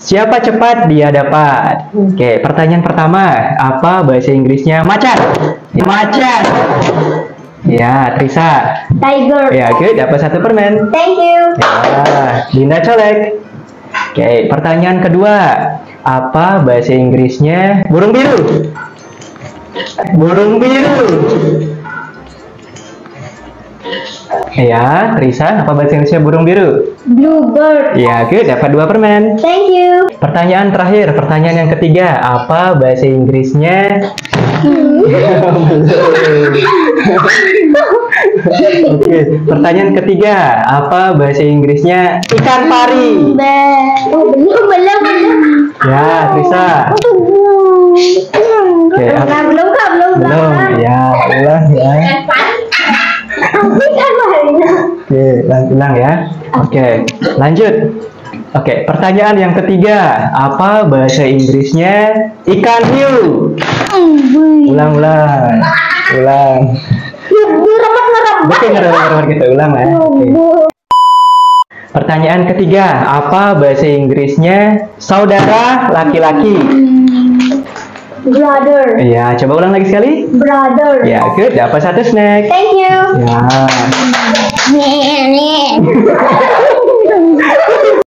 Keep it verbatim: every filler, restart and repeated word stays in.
Siapa cepat dia dapat. Oke, pertanyaan pertama, apa bahasa Inggrisnya macan? Macan. Ya, Trisa. Tiger. Ya, good. Dapat satu permen. Thank you. Ya, Dinda colek. Oke, pertanyaan kedua, apa bahasa Inggrisnya burung biru? Burung biru. Ya, Trisa, apa bahasa Inggrisnya burung biru? Bluebird. Ya, good. Dapat dua permen. Thank you. Pertanyaan terakhir, pertanyaan yang ketiga, apa bahasa Inggrisnya? Oke, pertanyaan ketiga, apa bahasa Inggrisnya ikan pari? Oh, belum, belum, belum. Ya, Trisa. Oke, Belum, apa- belum, Kak, belum, belum. Ya, ulang ya. Ikan pari. Oke, ulang, ulang ya. Oke, lanjut. Oke, pertanyaan yang ketiga, apa bahasa Inggrisnya ikan hiu? Ulang, ulang, ulang. Ngeremet-ngeremet. Oke, ngeremet-ngeremet gitu, ulang ya. Oke. Pertanyaan ketiga, apa bahasa Inggrisnya saudara laki-laki? Brother. Iya, coba ulang lagi sekali. Brother. Ya, good. Dapat satu snack. Thank you. Ya. Nih, nih.